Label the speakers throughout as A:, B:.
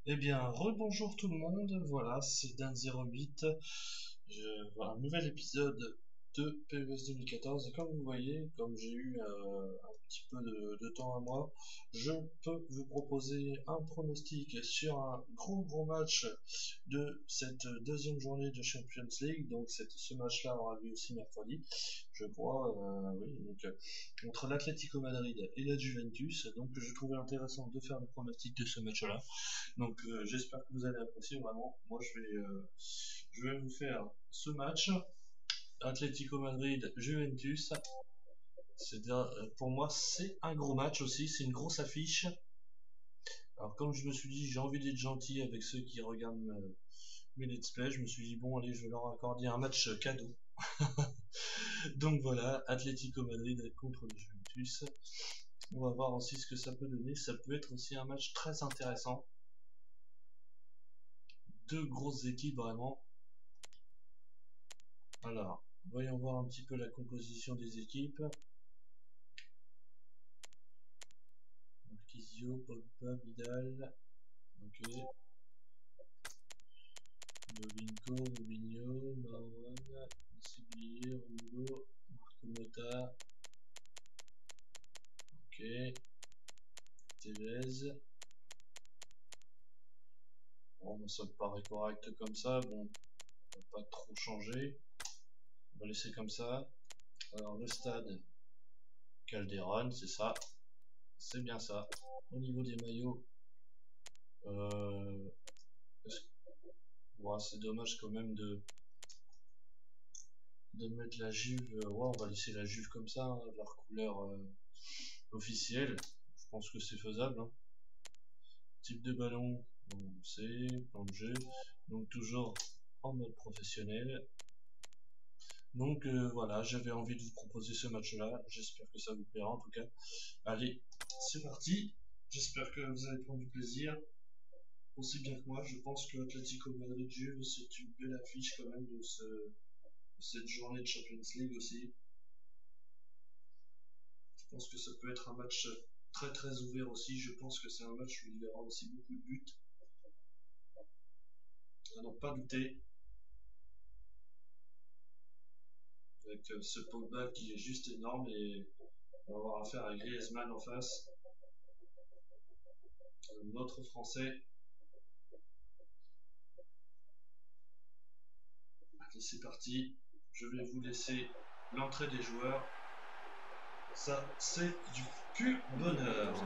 A: Eh bien, rebonjour tout le monde, voilà, c'est Dan08. Voilà, un nouvel épisode de PES 2014. Et comme vous voyez, comme j'ai eu un petit peu de temps à moi, je peux vous proposer un pronostic sur un gros match de cette deuxième journée de Champions League. Donc ce match-là aura lieu aussi mercredi, je crois, oui, donc entre l'Atlético Madrid et la Juventus. Donc je trouvais intéressant de faire le pronostic de ce match-là. Donc j'espère que vous allez apprécier vraiment. Moi je vais vous faire ce match Atlético Madrid Juventus. Pour moi c'est un gros match aussi, c'est une grosse affiche. Alors comme je me suis dit j'ai envie d'être gentil avec ceux qui regardent mes let's play, je me suis dit bon allez je vais leur accorder un match cadeau. Donc voilà, Atlético Madrid contre le Juventus. On va voir aussi ce que ça peut donner. Ça peut être aussi un match très intéressant. Deux grosses équipes vraiment. Alors, voyons voir un petit peu la composition des équipes. Marquisio, Pogba, Vidal. Ok. Novinko, Rubinho, Marwan, Sibier, Romulo, Marco Motta. Ok. Tevez. Bon, ça me paraît correct comme ça. Bon, on va pas trop changer. On va laisser comme ça. Alors, le stade Calderon, c'est ça. C'est bien ça. Au niveau des maillots, euh, ouais, c'est dommage quand même de mettre la Juve. Ouais, on va laisser la Juve comme ça, hein, leur couleur officielle. Je pense que c'est faisable. Hein. Type de ballon, on sait, plan de jeu. Donc toujours en mode professionnel. Donc voilà, j'avais envie de vous proposer ce match-là. J'espère que ça vous plaira en tout cas. Allez, c'est parti. J'espère que vous allez prendre du plaisir. Aussi bien que moi, je pense que Atlético Madrid-Juve, c'est une belle affiche quand même de cette journée de Champions League aussi. Je pense que ça peut être un match très ouvert aussi. Je pense que c'est un match où il y aura aussi beaucoup de buts. À n'en pas douter. Avec ce Pogba qui est juste énorme et on va avoir affaire à Griezmann en face. Notre Français. Allez, c'est parti. Je vais vous laisser l'entrée des joueurs. Ça, c'est du pur bonheur.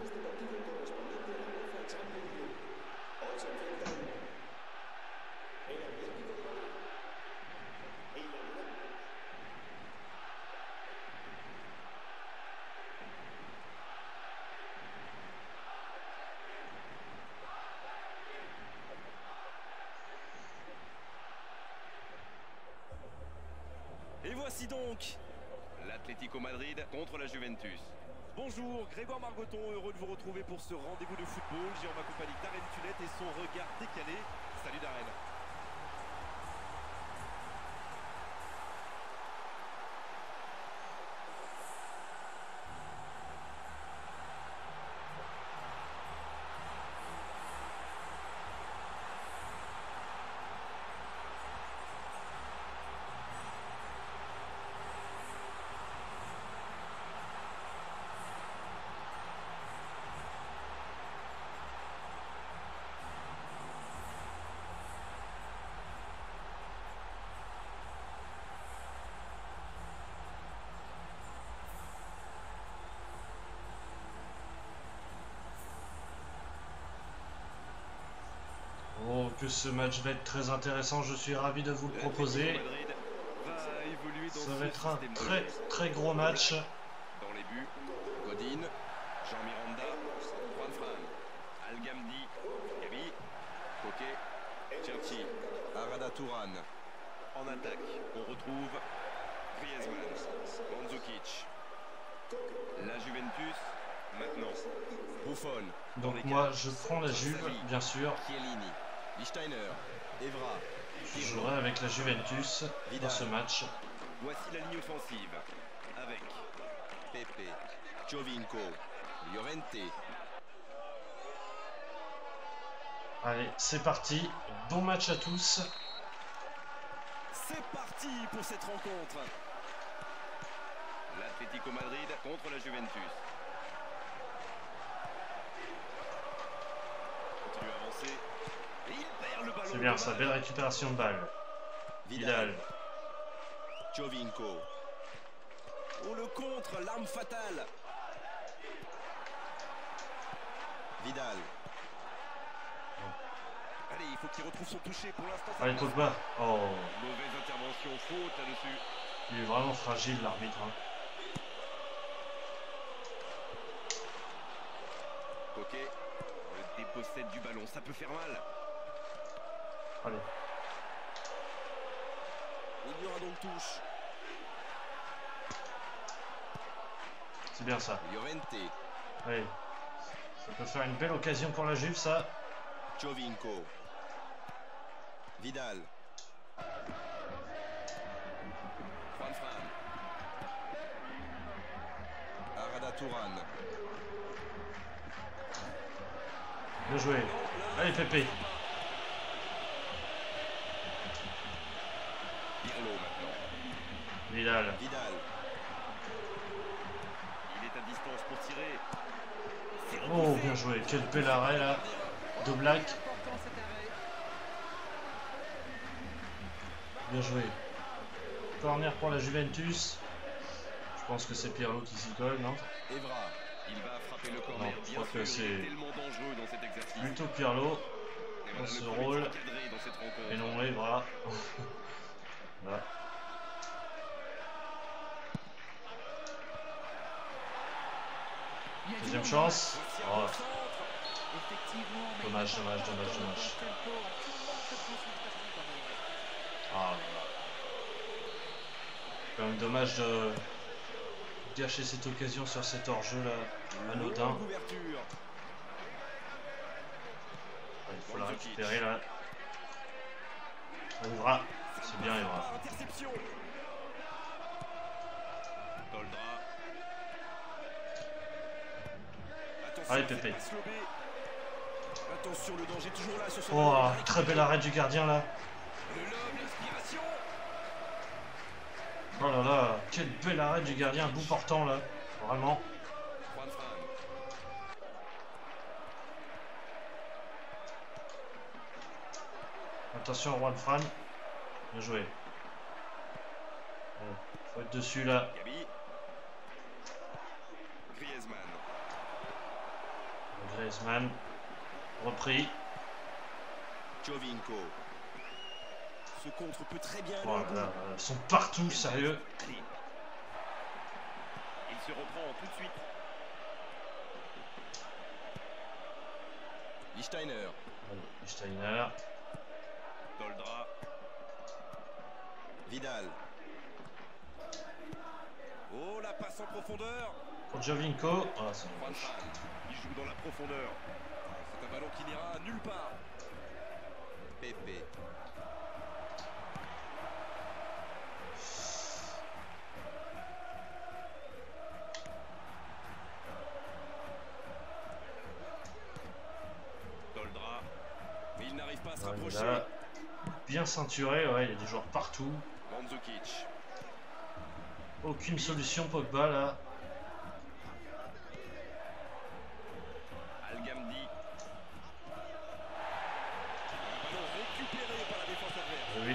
B: Et voici donc l'Atlético Madrid contre la Juventus.
C: Bonjour, Grégoire Margoton, heureux de vous retrouver pour ce rendez-vous de football. J'ai en ma compagnie Darren Tulette et son regard décalé. Salut Darren.
A: Oh, que ce match va être très intéressant. Je suis ravi de vous le proposer.
C: Madrid va évoluer dans
A: Ça va
C: ce
A: être un
C: système
A: très gros match.
C: Dans les buts, Godin, Jean Miranda, Juan Fran, Al-Gamdi, Gabi, Koke, Cherki, Arada Touran. En attaque, on retrouve Griezmann, Mandzukic. La Juventus, maintenant. Buffon.
A: Donc moi, je prends la Juve, bien sûr.
C: Chiellini, Lichtsteiner, Evra.
A: Je jouerai avec la Juventus dans ce match.
C: Voici la ligne offensive. Avec Pepe, Giovinco, Llorente.
A: Allez, c'est parti. Bon match à tous.
C: C'est parti pour cette rencontre.
B: L'Atlético Madrid contre la Juventus.
C: Continue à avancer. Et il perd le ballon.
A: C'est bien ça, belle récupération de balle. Vidal.
C: Giovinco. Oh, le contre, l'arme fatale. Vidal. Allez, il faut qu'il retrouve son toucher pour l'instant.
A: Allez, Pogba. Oh,
C: Mauvaise intervention, faute là-dessus.
A: il est vraiment fragile l'arbitre. Hein.
C: Ok, le dépossède du ballon, ça peut faire mal.
A: Allez.
C: Il y aura donc touche.
A: C'est bien ça.
C: Llorente.
A: Allez. Ça peut faire une belle occasion pour la Juve, ça.
C: Giovinco. Vidal. Juan Fran. Arada Touran.
A: Bien joué. Allez, Pépé.
C: Pirlo maintenant.
A: Vidal.
C: Vidal. Il est à distance pour tirer. C'est
A: Oh,
C: repoussé.
A: bien joué. Quel bel arrêt, là. De Black. Bien joué. Corner pour la Juventus. Je pense que c'est Pirlo qui s'y colle, non?
C: Evra.
B: Il va frapper le corner.
A: Non, je
B: Bien
A: crois que
B: sûr, il est
A: c'est
B: tellement dangereux dans cet exercice.
A: plutôt Pirlo.
B: Et
A: dans
B: voilà
A: ce
B: le premier
A: rôle.
B: tir cadré dans cette rencontre.
A: Et non, Evra. Là. Deuxième chance. Oh, dommage, dommage, dommage, dommage. Ah, quand même dommage de gâcher cette occasion sur cet hors-jeu là, anodin.
C: Ouverture.
A: Il faut la récupérer là. Evra, c'est bien Evra.
C: Interception.
B: Toldra.
C: Attention,
A: Allez,
C: cette
A: Pépé.
C: passe lobée. Attention, le danger toujours là sur ce
A: Oh,
C: ballon.
A: très bel arrêt du gardien là.
C: Le lob, l'inspiration.
A: Oh là là, quel bel arrêt du gardien à bout portant là. Vraiment.
C: Juan Fran.
A: Attention Juan Fran. Bien joué. Allez, faut être dessus là.
C: Gabi. Griezmann.
A: Griezmann. Repris.
C: Giovinco. Ce contre peut très bien aller
A: Oh
C: au
A: là
C: bout.
A: là, ils sont partout, sérieux.
C: Il se reprend tout de suite. Lichtsteiner.
A: Allez, Steiner.
B: Toldra.
C: Vidal. Oh, la passe en profondeur.
A: Pour Giovinco. Ah, c'est
C: Juan Fran. Il joue dans la profondeur. C'est un ballon qui n'ira nulle part. Pepe.
B: Toldra.
C: Mais il n'arrive pas à se
A: Ouais,
C: rapprocher.
A: là, bien ceinturé, ouais, il y a des joueurs partout.
C: Mandzukic.
A: Aucune solution Pogba là.
B: Al-Gamdi.
C: Un ballon récupéré par la défense adverse.
A: Oui.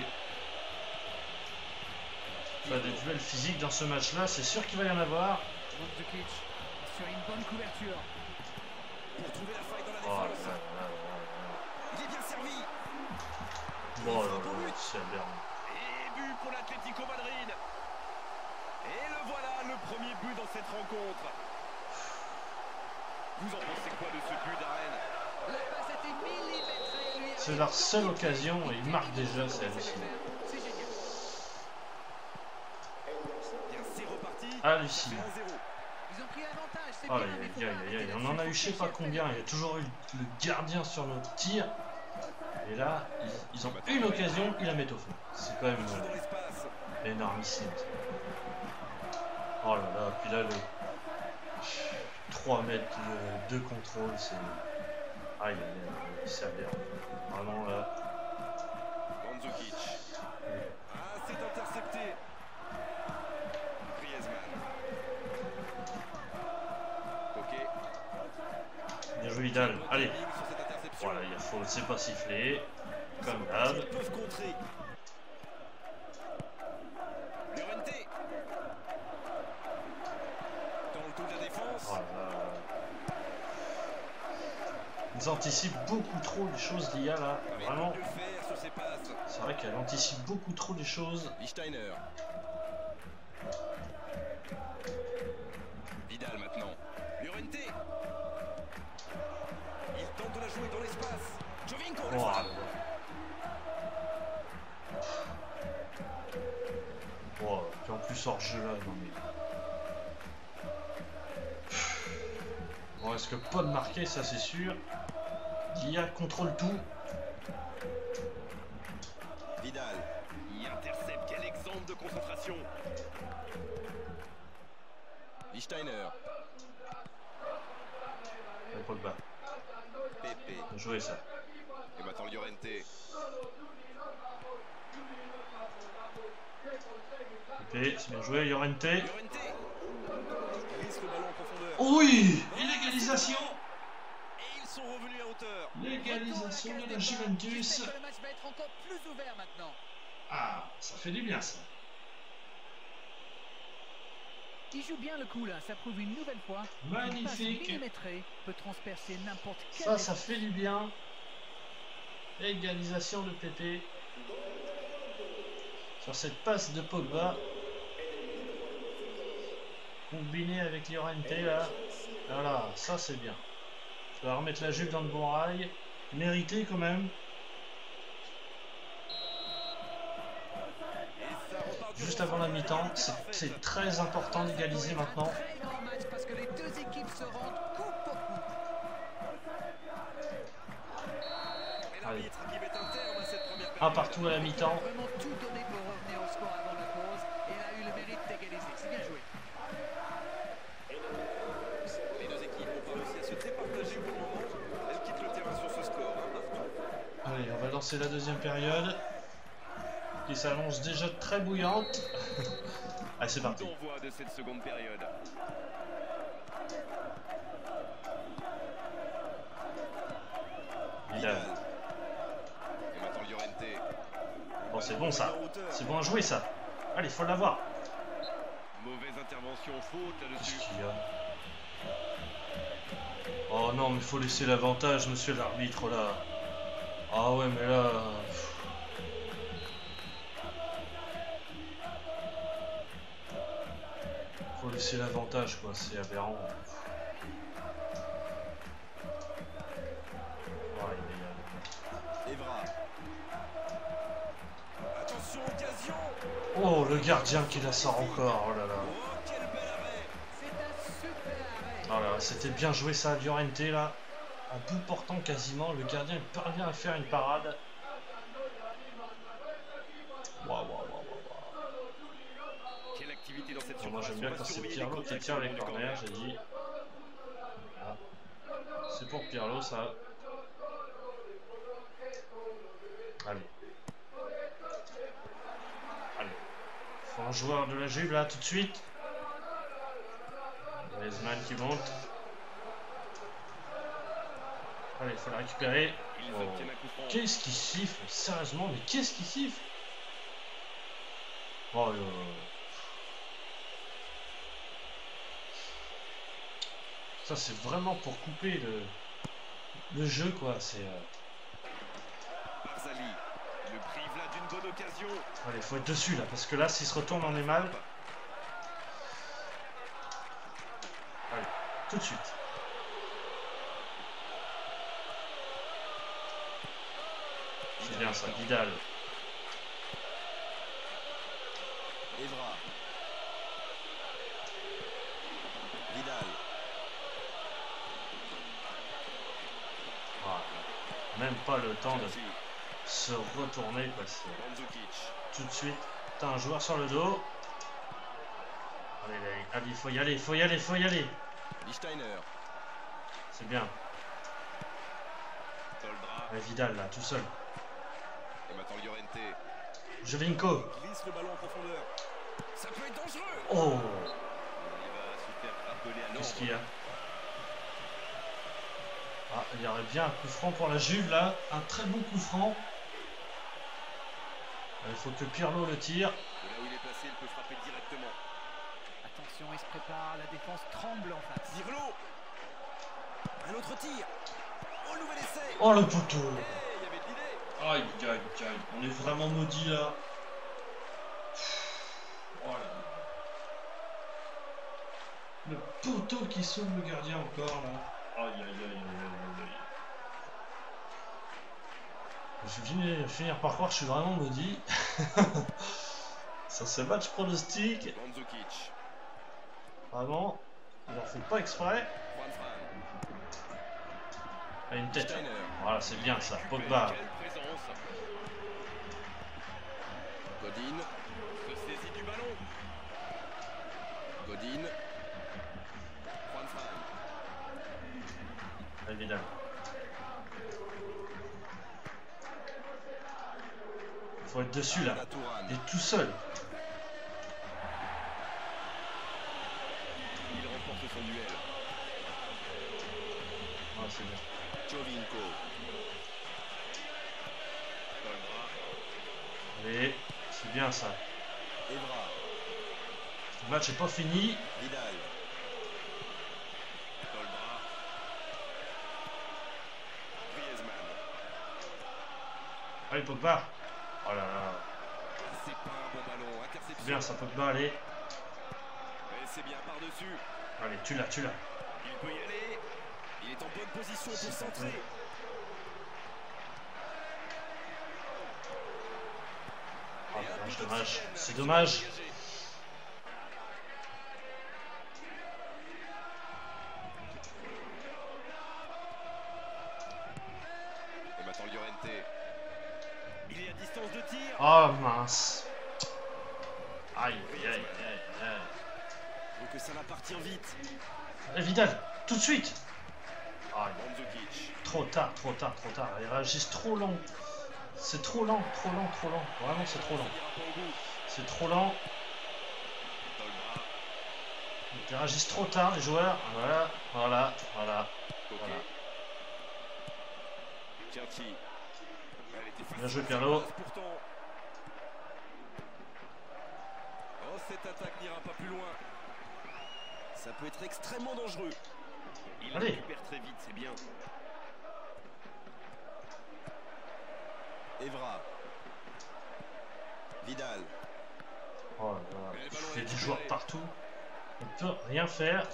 A: Enfin, des duels physiques dans ce match là, c'est sûr qu'il va y en avoir.
D: Mandzukic sur une bonne couverture.
C: Pour trouver la faille dans la
A: Oh
C: défense.
A: là là là
C: Il est bien servi.
A: là. Oh là là, c'est aberrant.
C: Et but pour l'Atlético Madrid. Et le voilà, le premier but dans cette rencontre. Vous en pensez quoi de ce but d'Arène?
D: La passe était millimétrée, lui.
A: C'est leur seule occasion et ils marquent déjà, c'est hallucinant.
D: C'est génial.
C: Bien, c'est reparti.
A: Hallucinant.
C: Ça fait 1-0.
D: Ils ont pris l'avantage, c'est
A: Oh
D: bien.
A: là,
D: mais faut
A: aïe,
D: pas
A: aïe,
D: arrêter
A: aïe, on
D: là-dessus,
A: en a
D: faut
A: eu je sais
D: pêcher
A: pas
D: après.
A: combien, il y a toujours eu le gardien sur notre tir. Et là, ils ont une occasion, ils la mettent au fond. C'est quand même
C: Dans l'espace.
A: énormissime. Oh là là, puis là, le 3 mètres de contrôle, c'est Aïe, c'est bien. Vraiment là.
C: Mandzukic. Ah, c'est intercepté. Griezmann. Ok.
A: Bien joué Vidal. Allez.
C: Sur cette interception.
A: Voilà, il faut, c'est pas sifflé. Comme d'hab.
C: Ils peuvent contrer. Llorente. Dans le dos de la défense.
A: Voilà. Ils anticipent beaucoup trop les choses, l'IA là.
C: Mais
A: Vraiment.
C: il peut mieux faire sur ses passes.
A: C'est vrai qu'elle anticipe beaucoup trop les choses.
C: Lichtsteiner. Vidal maintenant. Llorente. Il tente de la jouer dans l'espace. Jovinko.
A: Oh, là, là. Oh, puis en plus hors jeu là, non mais. Bon, est-ce que pas de marquer, ça c'est sûr. L'IA contrôle tout.
C: Vidal. Il intercepte. Quel exemple de concentration. Lichtsteiner.
A: Pogba.
C: Pepe.
A: Bien joué ça.
C: Et maintenant Llorente.
A: Pepe, c'est bien joué. Llorente.
C: Llorente. Il risque le ballon en profondeur.
A: Oui, l'égalisation.
C: Et ils sont revenus à hauteur.
A: L'égalisation de la Juventus.
D: Le match va être encore plus ouvert maintenant.
A: Ah, ça fait du bien ça.
D: Il joue bien le coup là, ça prouve une nouvelle fois.
A: Magnifique.
D: Une passe millimétrée peut transpercer n'importe quel.
A: Ça fait du bien. Égalisation de Pepe. Sur cette passe de Pogba. Combiné avec Llorente là. Voilà, ça c'est bien. Tu vas remettre la Juve dans le bon rail. Mérité quand même. Juste avant la mi-temps, c'est très important d'égaliser maintenant.
D: Très grand match parce que les deux équipes se rendent coup pour coup.
C: Et l'arbitre qui met un terme à cette première
A: Un
C: période.
A: partout à la mi-temps.
D: Vraiment tout donné pour revenir au score avant la pause et elle a eu le mérite d'égaliser. C'est bien joué.
C: Les deux équipes n'ont pas réussi à se départager pour le moment. Elles quittent le terrain sur ce score, hein, partout.
A: Allez, on va lancer la deuxième période. Qui s'annonce déjà très bouillante. Allez, c'est parti.
C: Coup d'envoi de cette seconde période.
A: Vidal.
C: Et maintenant Llorente.
A: Bon, c'est bon ça.
C: En hauteur.
A: C'est bon à jouer ça. Allez, faut l'avoir.
C: Mauvaise intervention, faute là-dessus.
A: Qu'est-ce qu'il y a? Oh non, mais faut laisser l'avantage, monsieur l'arbitre là. Ah ouais, mais là. Faut laisser l'avantage quoi, c'est aberrant. Ouais,
C: Evra. Attention, occasion.
A: oh, le gardien qui la sort encore, oh là là.
C: Oh, quel bel arrêt.
D: C'est un super arrêt.
A: Oh là là, c'était bien joué ça, Llorente là. En bout portant quasiment, le gardien il parvient à faire une parade. Waouh, waouh, waouh, waouh.
C: Quelle activité dans cette
A: Bon, moi
C: surface.
A: j'aime bien
C: On va
A: quand c'est
C: surveiller
A: Pirlo
C: les
A: qui
C: contacts
A: tire
C: au
A: les
C: long du
A: corners, j'ai dit. Voilà. C'est pour Pirlo ça. Allez. Allez. Faut un joueur de la Juve là tout de suite. Griezmann qui monte. Allez, il faut la récupérer.
C: Ils
A: Oh.
C: obtiennent un coup franc.
A: Qu'est-ce qui siffle? Sérieusement, mais qu'est-ce qui siffle? Oh là là. Ça c'est vraiment pour couper le jeu quoi, c'est...
C: Barzali le prive là d'une bonne occasion.
A: Allez, faut être dessus là, parce que là s'il se retourne on est mal. Allez, tout de suite. C'est bien ça, Vidal.
C: Evra. Vidal.
A: Voilà. Même pas le temps de
C: Chelsea.
A: se retourner parce que
C: Mandzukic.
A: tout de suite, t'as un joueur sur le dos. Allez, allez, allez, il faut y aller, il faut y aller, il faut y aller.
C: Lichtsteiner.
A: C'est bien. Allez, Vidal là, tout seul.
C: Et maintenant Llorente.
A: Jovinko.
C: Glisse le ballon en profondeur. Ça peut être dangereux.
A: Oh,
C: Il va se faire rappeler à
A: qu'est-ce
C: l'ordre.
A: qu'il y a? Ah, il y aurait bien un coup franc pour la Juve là. Un très bon coup franc. Il faut que Pirlo le tire.
C: De là où il est placé, il peut frapper directement.
D: Attention, il se prépare, la défense tremble en face.
C: Pirlo. Un autre tir. Oh, nouvel essai.
A: Oh le poteau.
C: Hey, il y avait de l'idée.
A: Aïe, aïe, aïe. On est vraiment maudit là. Oh là là. Le poteau qui sauve le gardien encore là. Aïe, aïe, aïe, aïe, aïe, aïe. Je vais finir par croire que je suis vraiment maudit. Ça c'est match pronostic.
C: Mandzukic.
A: Vraiment, il en fait pas exprès.
C: Juan Fran.
A: Ah, une tête.
C: Steiner.
A: Voilà, c'est bien ça. Pogba.
C: Quelle présence. Godin se saisit du ballon. Godin. Juan Fran.
A: Évidemment. Faut être dessus là.
C: Arda Turan.
A: Il est tout seul.
C: Il remporte son duel.
A: Ah, c'est bien.
C: Jovinko. Colbra.
A: Allez, c'est bien ça.
C: Evra.
A: Le match est pas fini.
C: Vidal. Colbra. Griezmann.
A: Allez, Pogba. Oh là là.
C: C'est pas un bon ballon.
A: C'est
C: Interception.
A: bien ça, Pogba. Allez.
C: Et c'est bien par-dessus.
A: Allez, tu l'as, tu l'as.
C: Il peut y aller. Il est en bonne position pour centrer.
A: Oh, dommage, dommage. C'est dommage.
C: Et maintenant Llorente. Il est à distance de tir.
A: Oh mince. Aïe, aïe, aïe, aïe, aïe.
C: Faut que ça va partir vite.
A: Allez, Vidal, tout de suite. Aïe,
C: Mandzukic.
A: trop tard, trop tard, trop tard. Ils réagissent trop lent. C'est trop lent, trop lent, trop lent. Vraiment, c'est trop lent.
C: Ça n'ira pas au bout.
A: C'est trop lent.
C: Colbra.
A: Ils réagissent trop tard, les joueurs. Voilà, voilà, voilà.
C: Coquet.
A: Voilà.
C: Cherchi. Elle était facile.
A: Bien joué, Pirlo.
C: Pourtant. Oh, cette attaque n'ira pas plus loin. Ça peut être extrêmement dangereux. Il
A: Allez.
C: récupère très vite, c'est bien. Evra. Vidal.
A: Oh là là. Il y a des joueurs partout. On ne peut rien faire.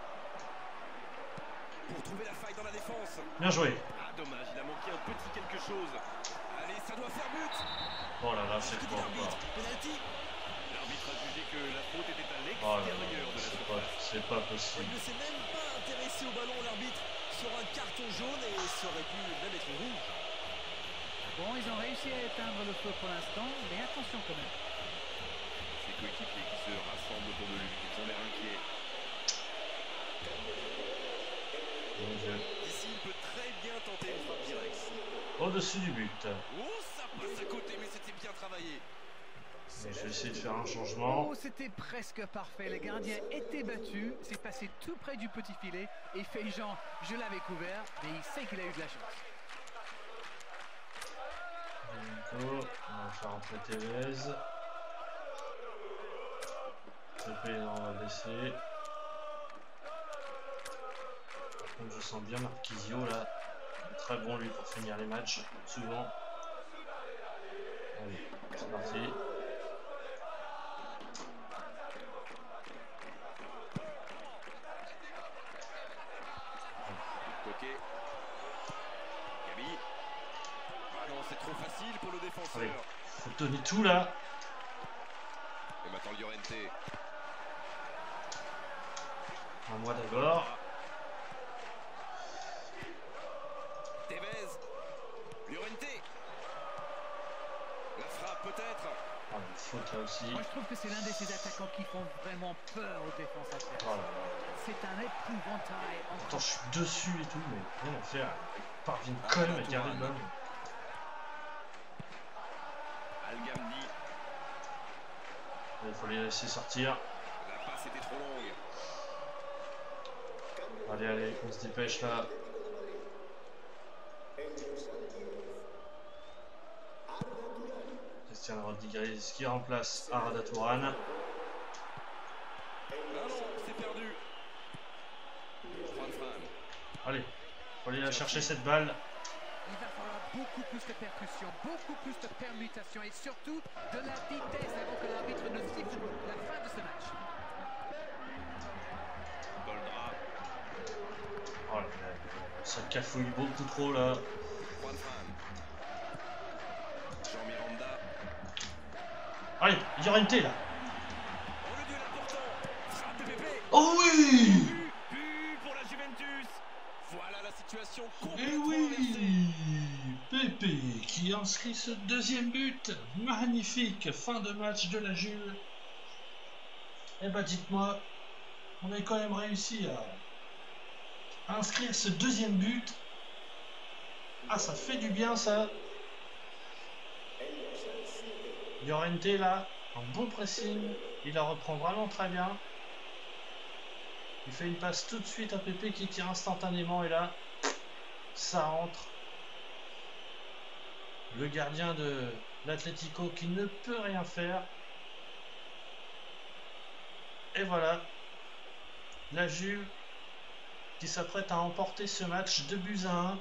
C: Pour trouver la faille dans la défense.
A: Bien joué.
C: Ah, dommage, il a manqué un petit quelque chose. Allez, ça doit faire but.
A: Oh là là, c'est
C: Que dit
A: quoi
C: l'arbitre?
A: encore.
C: Penalty. L'arbitre a jugé que la faute était à
A: Oh là
C: l'extérieur
A: là,
C: de la surface.
A: c'est pas
E: Il
A: possible.
E: ne s'est même pas intéressé au ballon, l'arbitre, sur un carton jaune et ça aurait pu même être rouge.
D: Bon, ils ont réussi à éteindre le feu pour l'instant, mais attention quand même.
C: Ses coéquipiers qui se rassemblent autour de lui, ils ont l'air inquiets.
A: Mon Dieu.
C: Ici, il peut très bien tenter une frappe directe.
A: Au-dessus du but.
C: Oh, ça passe à côté, mais c'était bien travaillé.
A: Et je vais essayer de faire un changement.
D: Oh, c'était presque parfait. Le gardien était battu, c'est passé tout près du petit filet et fait genre, je l'avais couvert, mais il sait qu'il a eu de la chance.
A: Nico, on va faire entrer Tevez. Pepe, on va laisser. Par contre, je sens bien Marquisio là. Il est très bon lui pour finir les matchs, souvent. Allez, c'est parti.
C: Coquet. Gabi. Ah non, c'est trop facile pour le défenseur.
A: Allez, faut donner tout là.
C: Et maintenant Llorente.
A: À moi d'abord.
C: Tevez. Llorente. La frappe peut-être.
A: Ah, une faute là aussi.
D: Moi, je trouve que c'est l'un de ces attaquants qui font vraiment peur aux défenses adverses.
A: Oh là là.
D: C'est un épouvantail.
A: Pourtant je suis dessus et tout, mais rien à faire. Ils parviennent quand même à garder le ballon.
B: Al-Gamdi.
A: Il faut les laisser sortir.
B: La passe était trop longue.
A: Allez, allez, on se dépêche là. Cristiano Rodriguez qui remplace Arda Turan.
C: Ah non, c'est perdu.
B: Juan Fran.
A: Allez, faut aller la chercher cette balle.
D: Il va falloir beaucoup plus de percussion, beaucoup plus de permutation et surtout de la vitesse avant que l'arbitre ne siffle la fin de ce match.
B: Goldra.
A: Oh là là, ça cafouille beaucoup trop là.
B: Juan Fran. Jean Miranda.
A: Allez, Llorente là.
C: Oh, le duel important. Frappe de Pépé.
A: Oh oui!
C: But pour la Juventus. Voilà la situation
A: Eh
C: complètement
A: oui!
C: inversée.
A: Pépé qui inscrit ce deuxième but. Magnifique fin de match de la Juve. Eh ben dites-moi, on a quand même réussi à inscrire ce deuxième but. Ah, ça fait du bien ça. Llorente là, un bon pressing, il la reprend vraiment très bien. Il fait une passe tout de suite à Pépé qui tire instantanément et là, ça rentre. Le gardien de l'Atlético qui ne peut rien faire. Et voilà, la Juve qui s'apprête à emporter ce match 2-1.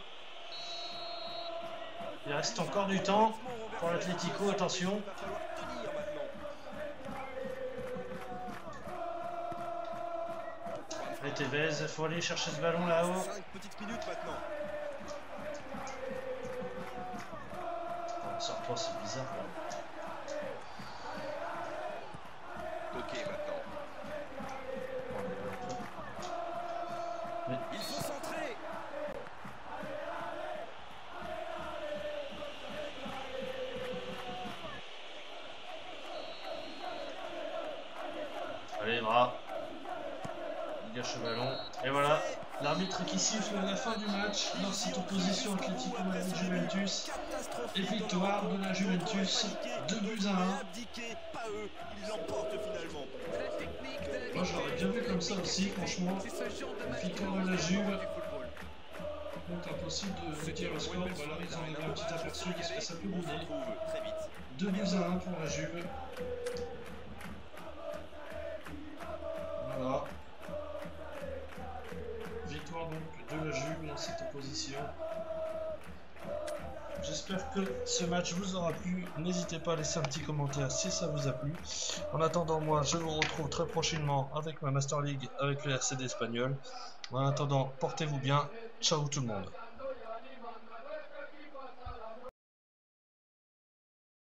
A: Il reste encore du temps pour l'Atlético, attention.
C: Il va falloir tenir maintenant.
A: Et Tevez, il faut aller chercher ce ballon là-haut.
C: 5 petites minutes maintenant.
A: Oh, sors-toi, c'est bizarre là.
B: Ok maintenant.
C: Il faut centrer.
A: Allez, bras. Il gâche le ballon. Et voilà, l'arbitre qui siffle à la fin du match dans cette opposition Atlético Madrid-Juventus. Et victoire de la Juventus, 2-1.
C: Pas eux, ils l'emportent finalement.
D: La technique de la
A: Moi je l'aurais bien vu comme ça aussi, franchement.
D: C'est ce genre de match
A: Victoire
D: qui
A: de la
D: manque
A: Juve.
D: du football.
A: Donc impossible de dire le score, voilà, vous en avez un petit aperçu de ce que ça peut
C: On se
A: donner.
C: retrouve très vite.
A: 2-1 pour la Juve. Voilà. Victoire donc de la Juve dans cette opposition. J'espère que ce match vous aura plu. N'hésitez pas à laisser un petit commentaire si ça vous a plu. En attendant, moi je vous retrouve très prochainement avec ma Master League avec le RCD espagnol. En attendant, portez-vous bien. Ciao tout le monde.